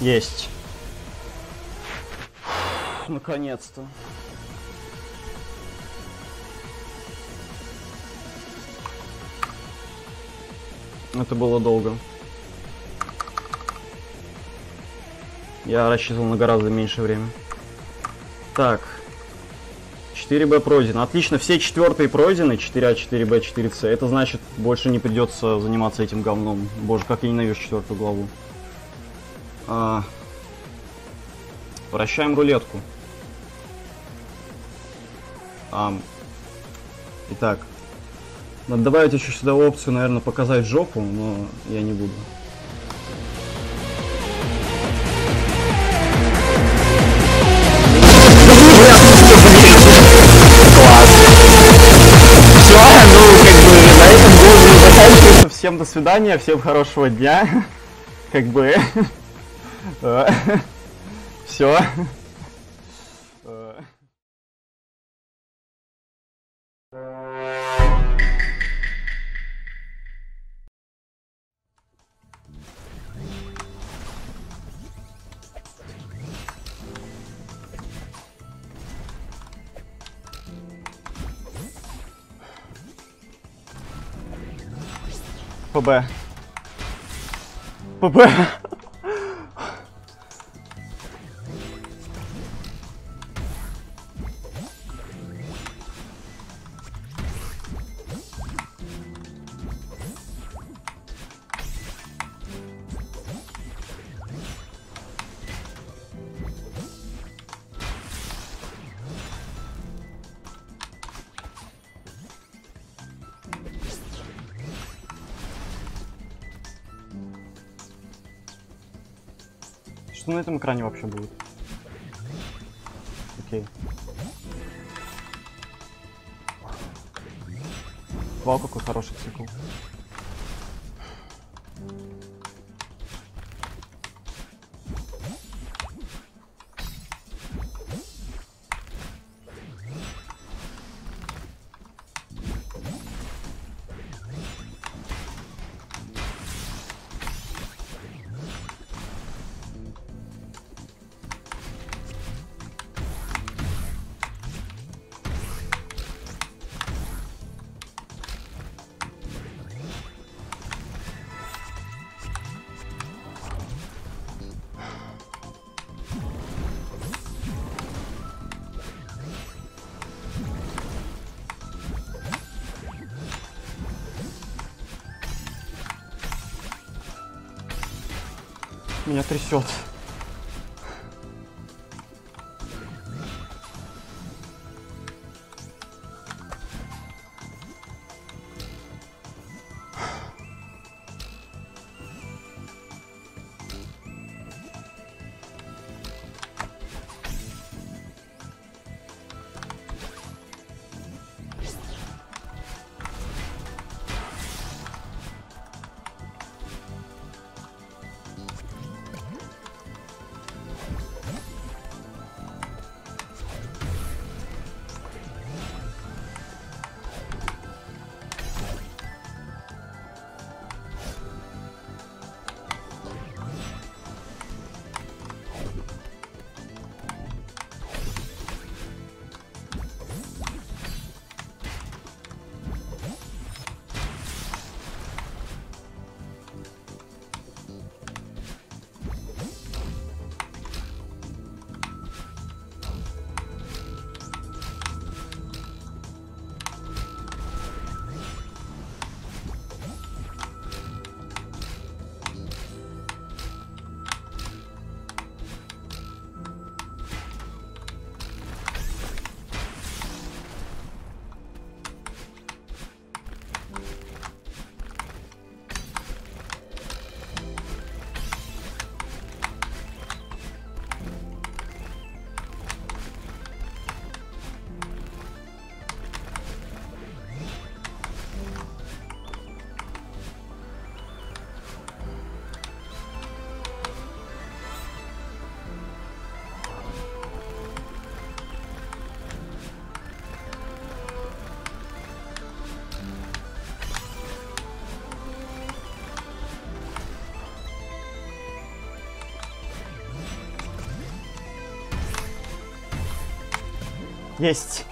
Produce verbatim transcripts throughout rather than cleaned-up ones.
Есть. Наконец-то. Это было долго. Я рассчитывал на гораздо меньше времени. Так. четыре бэ пройдено. Отлично, все четвертые пройдены. четыре а, четыре бэ, четыре цэ. Это значит, больше не придется заниматься этим говном. Боже, как я ненавижу четвертую главу. А... Вращаем рулетку. А... Итак. Надо добавить еще сюда опцию, наверное, показать жопу, но я не буду. Всем до свидания, всем хорошего дня. Как бы. Все. ПБ. ПБ. Что на этом экране вообще будет? Окей. Вау, какой хороший цикл. Меня трясет. Есть.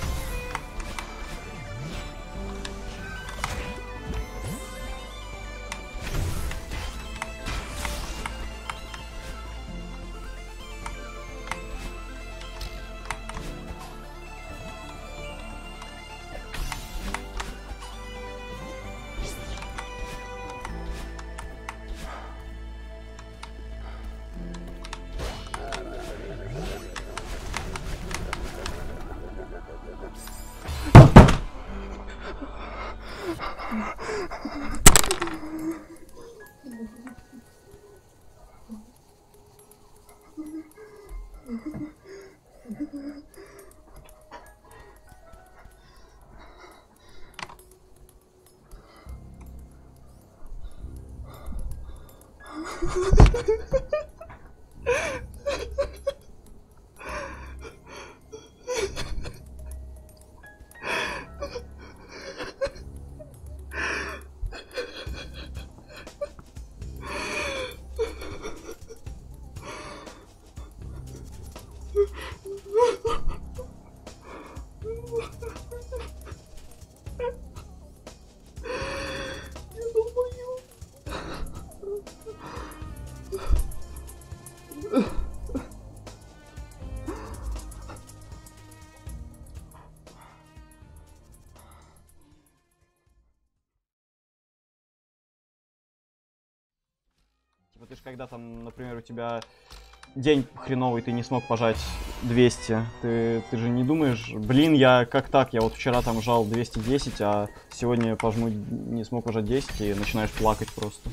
Типа ты ж когда там, например, у тебя день хреновый, ты не смог пожать двести, ты, ты же не думаешь, блин, я как так, я вот вчера там жал двести десять, а сегодня пожму, не смог пожать десять, и начинаешь плакать просто.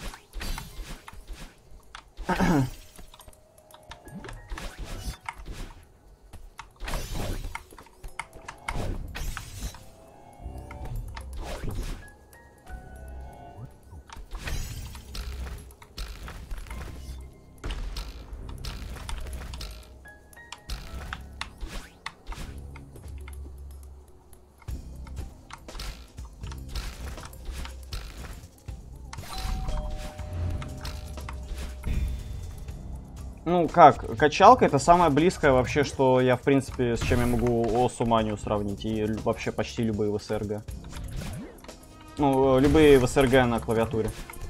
Ну как, качалка это самое близкое вообще, что я в принципе, с чем я могу осу манию сравнить, и вообще почти любые ВСРГ. Ну, любые ВСРГ на клавиатуре.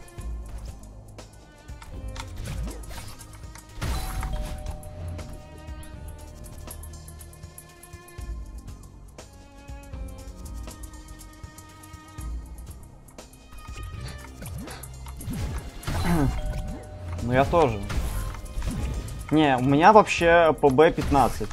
Ну я тоже. Не, у меня вообще по бэ пятнадцать.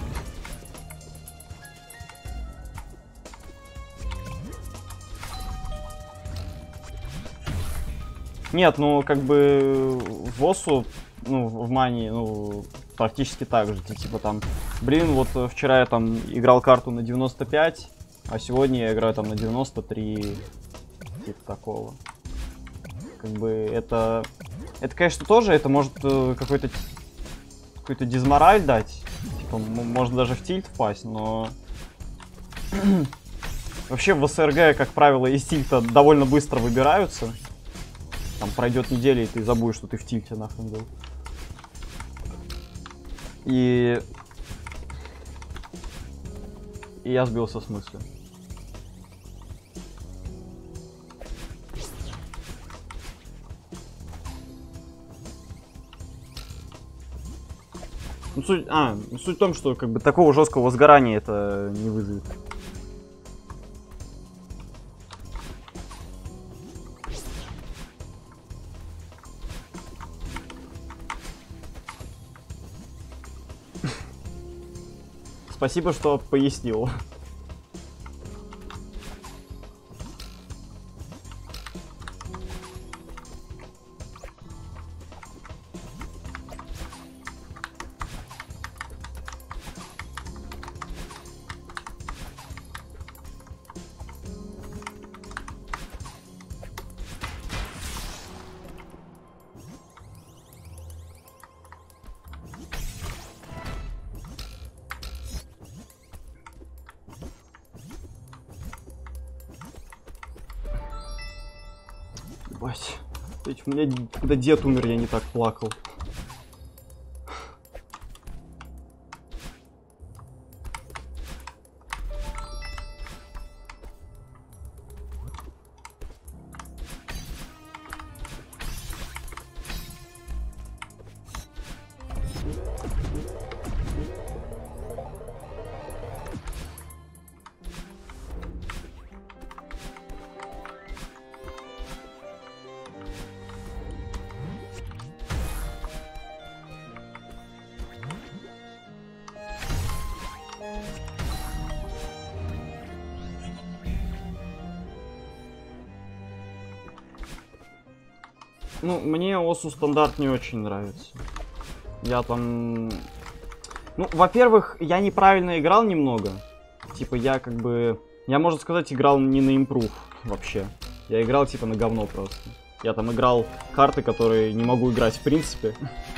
Нет, ну как бы в осу, ну в мании, ну практически так же. Ты, типа там, блин, вот вчера я там играл карту на девяносто пять, а сегодня я играю там на девяносто три, типа такого. Как бы это, это конечно тоже, это может какой-то какой-то дизмораль дать, типа, можно даже в тильт впасть, но вообще в ВСРГ, как правило, из тильта довольно быстро выбираются. Там пройдет неделя, и ты забудешь, что ты в тильте нахрен был. И... И я сбился с мысли. Ну, суть, а, суть в том, что как бы такого жесткого сгорания это не вызовет. Спасибо, что пояснил. Ебать. У меня, когда дед умер, я не так плакал. Ну, мне Осу стандарт не очень нравится. Я там... Ну, во-первых, я неправильно играл немного. Типа, я как бы... Я, можно сказать, играл не на импрув вообще. Я играл, типа, на говно просто. Я там играл карты, которые не могу играть в принципе.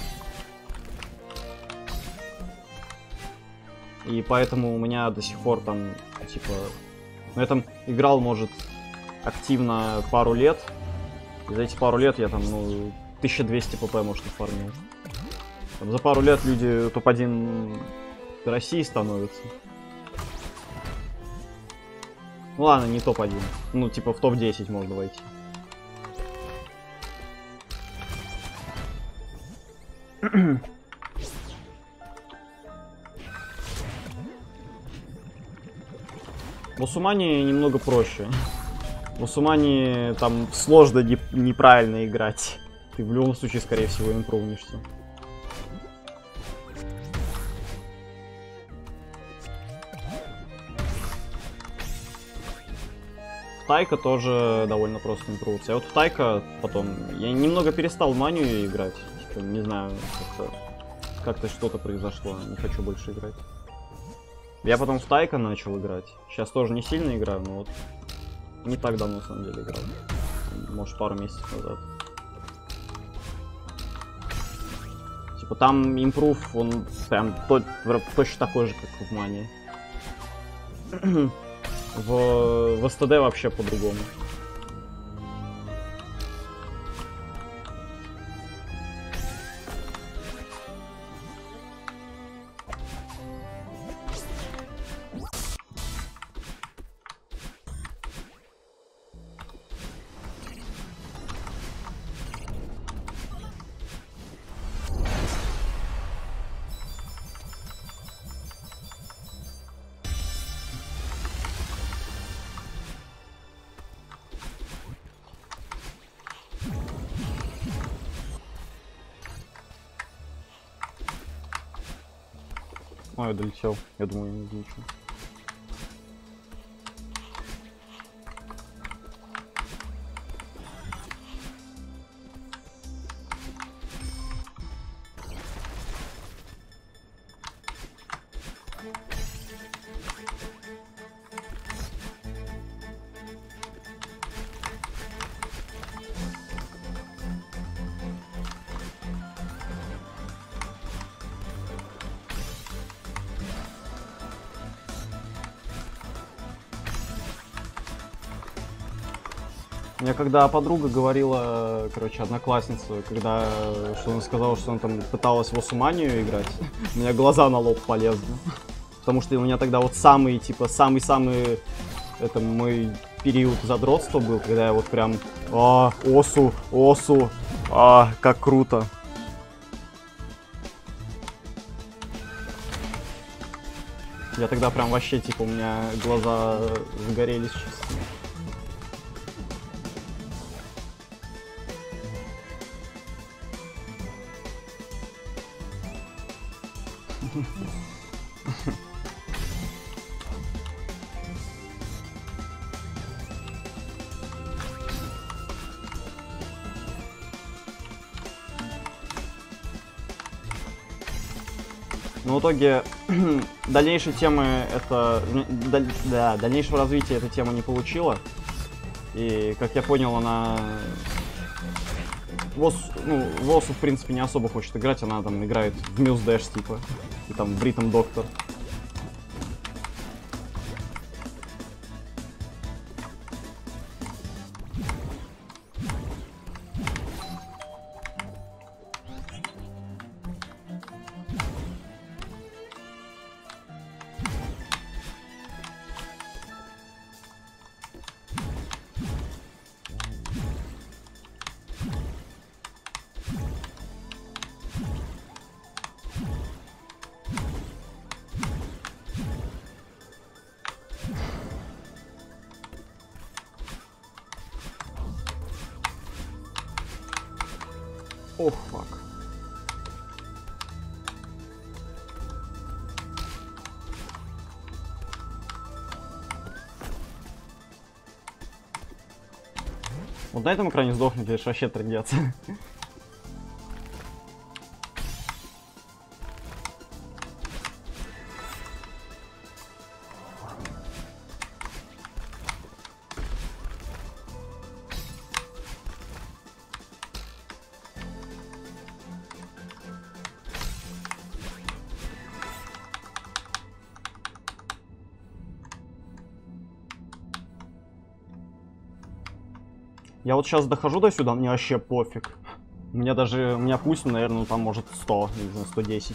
И поэтому у меня до сих пор там, типа... Ну, я там играл, может, активно пару лет. И за эти пару лет я там, ну, тысяча двести пп, может, оформил. Там за пару лет люди топ один России становятся. Ну ладно, не топ один. Ну, типа в топ десять можно войти. В Осумане немного проще. В Осумане там сложно не, неправильно играть. Ты в любом случае, скорее всего, импрувнишься. Тайка тоже довольно просто импрувится. А вот в Тайка потом... Я немного перестал в манию играть. Типа, не знаю, как-то как-то что-то произошло. Не хочу больше играть. Я потом в Тайка начал играть. Сейчас тоже не сильно играю, но вот не так давно, на самом деле, играл. Может, пару месяцев назад. Типа там импрув, он прям то, точно такой же, как в мании. В, в СТД вообще по-другому. А, я долетел. Я думаю, я не долечу. Мне когда подруга говорила, короче, одноклассница, когда что она сказала, что она там пыталась в Осуманию играть, у меня глаза на лоб полезли. Потому что у меня тогда вот самый, типа, самый-самый, это мой период задротства был, когда я вот прям, а, Осу, Осу, а, как круто. Я тогда прям вообще, типа, у меня глаза загорелись чисто. Но в итоге дальнейшей темы это... Да, дальнейшего развития эта тема не получила. И, как я понял, она... В Осу, ну, в Осу, в принципе, не особо хочет играть. Она там играет в Muse Dash, типа. И там в Rhythm Doctor. Ох, фак. Вот на этом экране сдохнуть, лишь вообще трындец. Я вот сейчас дохожу до сюда, мне вообще пофиг. У меня даже, у меня пусть, наверное, там может сто, не знаю, сто десять.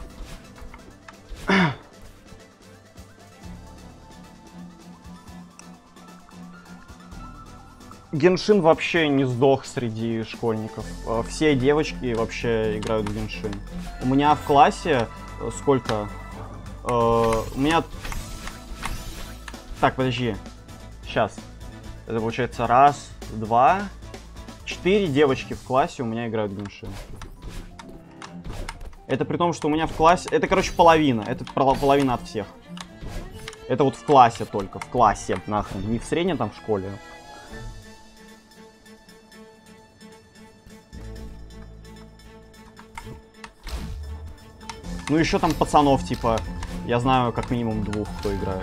Геншин вообще не сдох среди школьников. Все девочки вообще играют в Геншин. У меня в классе сколько? Uh, у меня... Так, подожди. Сейчас. Это получается раз, два, четыре девочки в классе у меня играют в Геншин. Это при том, что у меня в классе... Это, короче, половина. Это половина от всех. Это вот в классе только. В классе, нахрен. Не в среднем, там, в школе. Ну, еще там пацанов, типа... Я знаю как минимум двух, кто играет.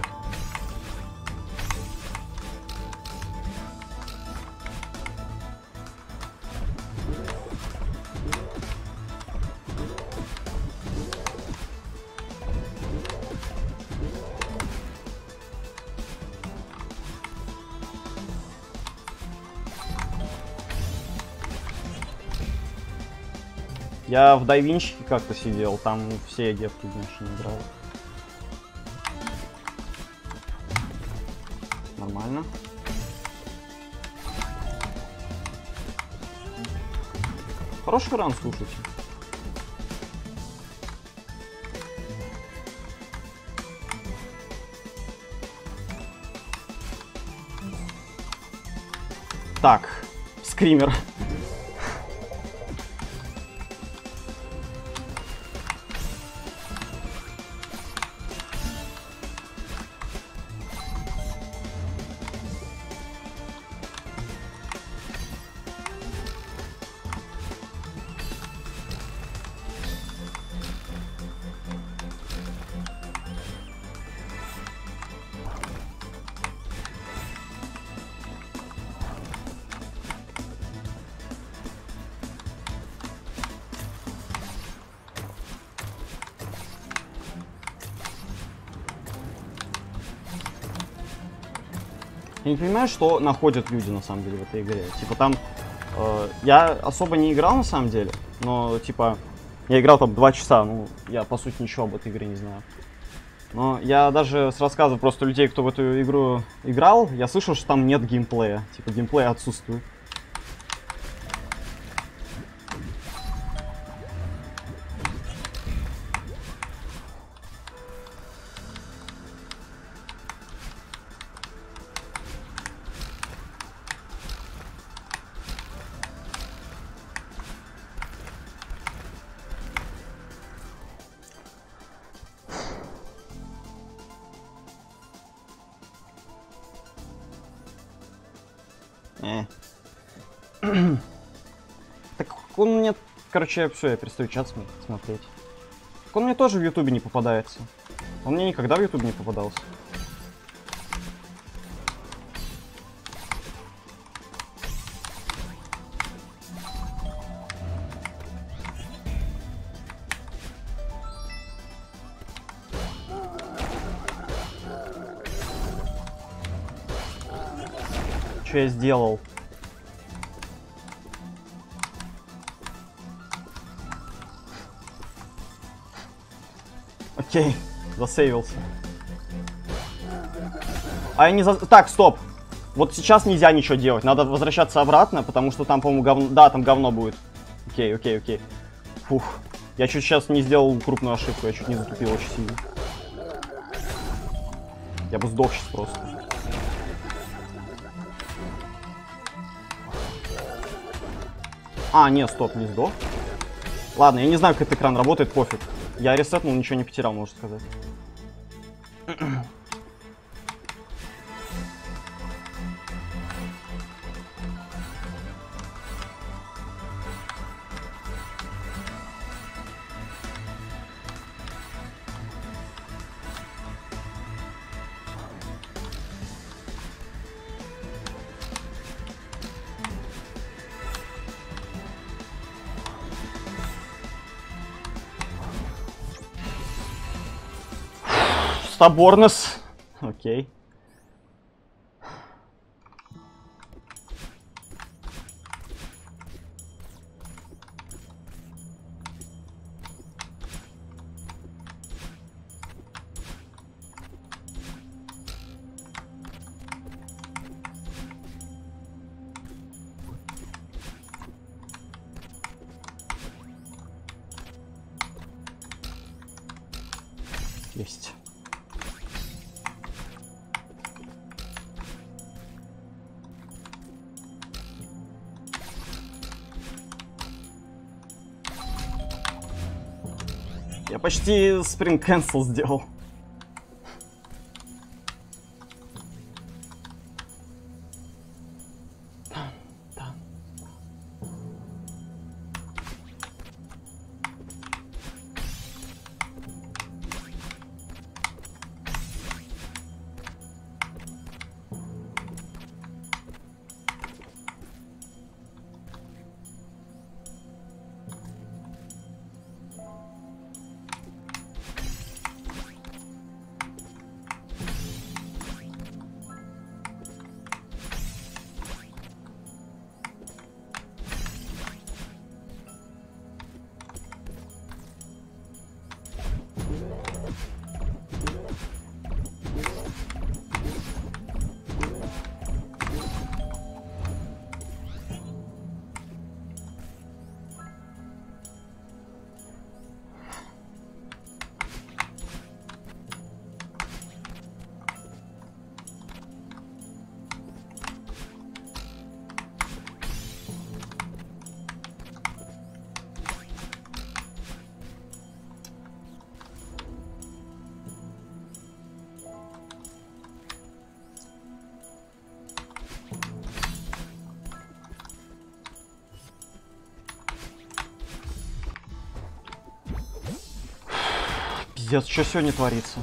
Я в дайвинчике как-то сидел, там все девки в Геншин играли. Нормально. Хороший ран, слушайте. Так, скример. Я не понимаю, что находят люди, на самом деле, в этой игре. Типа там... Э, я особо не играл, на самом деле, но, типа... Я играл там два часа, ну, я, по сути, ничего об этой игре не знаю. Но я даже с рассказов просто людей, кто в эту игру играл, я слышал, что там нет геймплея. Типа, геймплей отсутствует. Э. Так он мне... Короче, все, я перестаю чат смотреть. Так он мне тоже в ютубе не попадается. Он мне никогда в ютубе не попадался. Что я сделал? Окей, засейвился. А я не за... Так, стоп. Вот сейчас нельзя ничего делать. Надо возвращаться обратно, потому что там, по-моему, говно... Да, там говно будет. Окей, окей, окей. Фух. Я чуть сейчас не сделал крупную ошибку. Я чуть не затупил очень сильно. Я бы сдох сейчас просто. А, нет, стоп, не сдох. Ладно, я не знаю, как этот экран работает, пофиг. Я ресетнул, ничего не потерял, можно сказать. stubborness. Окей. Есть. Я почти Spring Cancel сделал. Пиздец, что сегодня творится?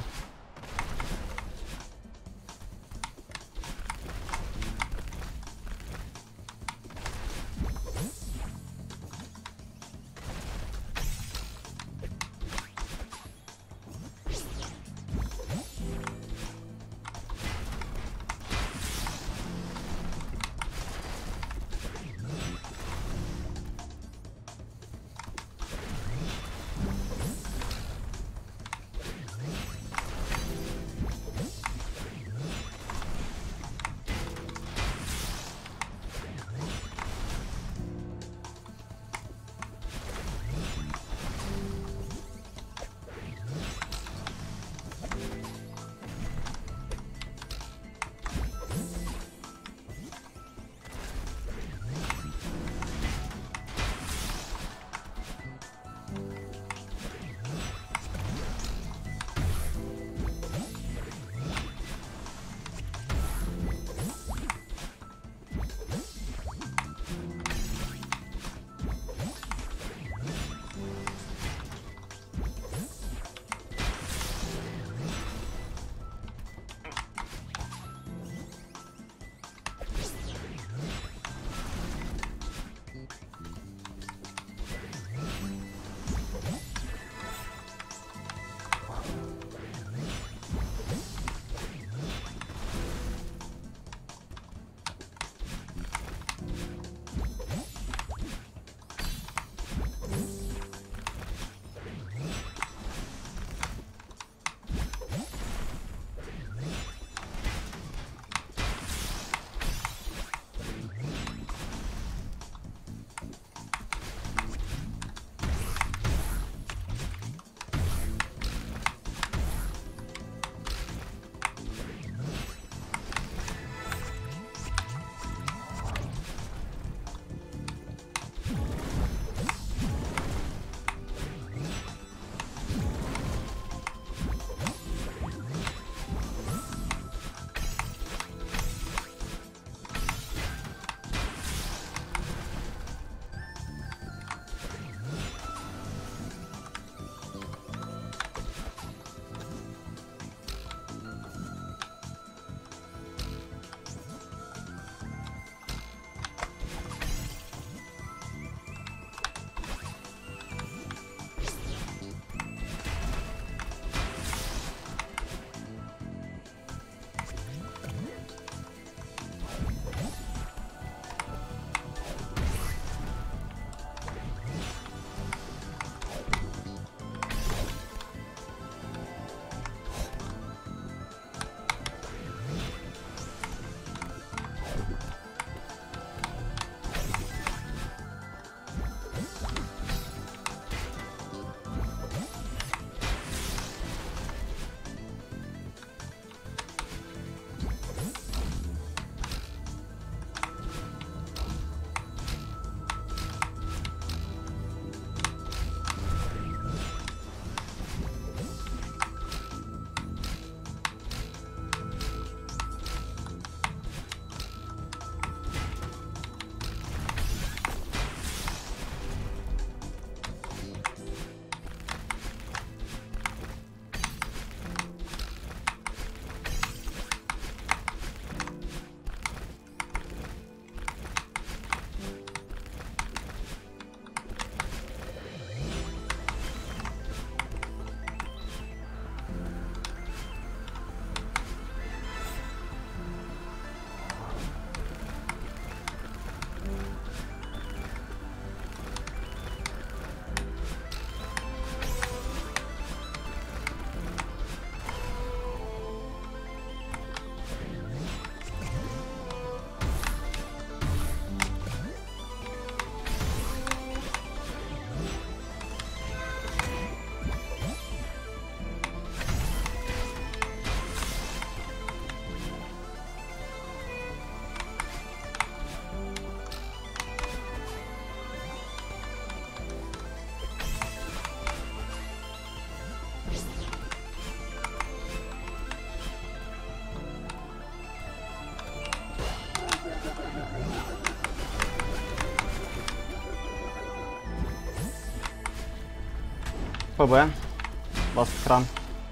ФБ. Ласт экран.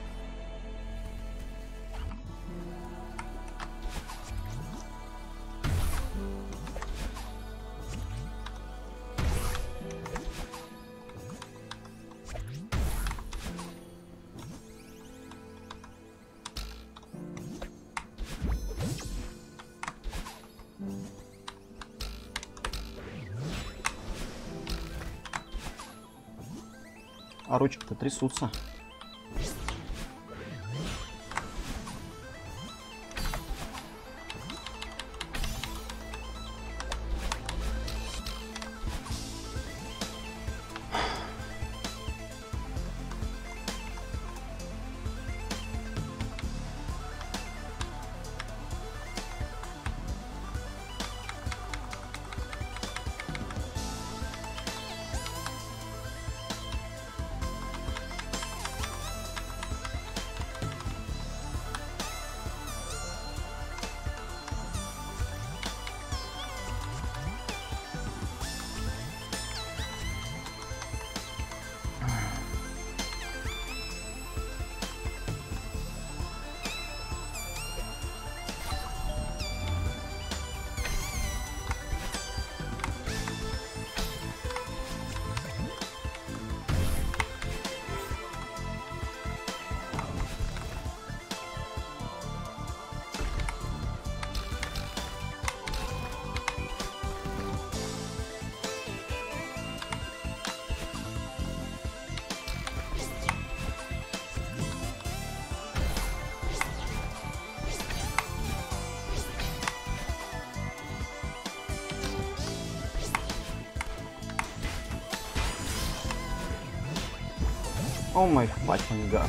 А ручки-то трясутся. О май fucking god.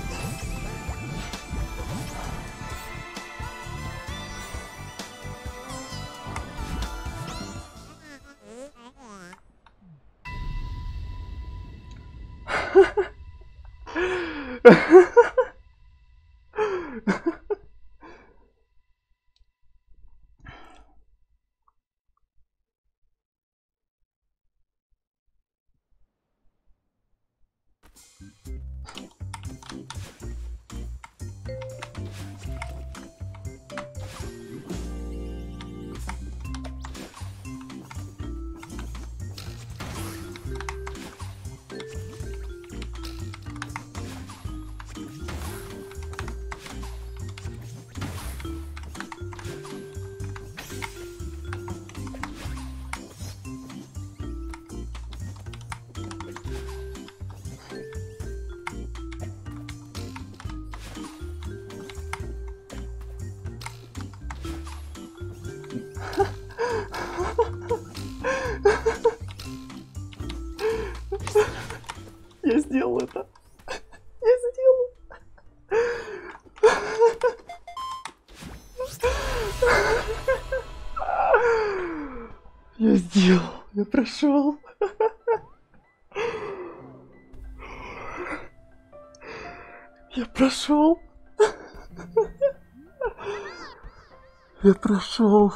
Я сделал это. Я сделал. Я сделал. Я прошел. Я прошел. Я прошел.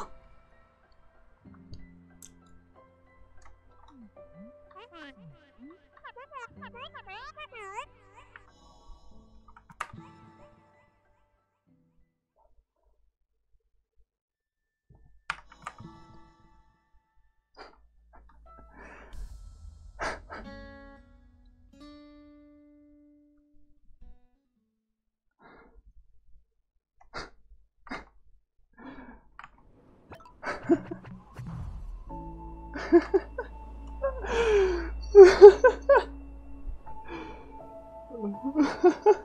Ha ha ha.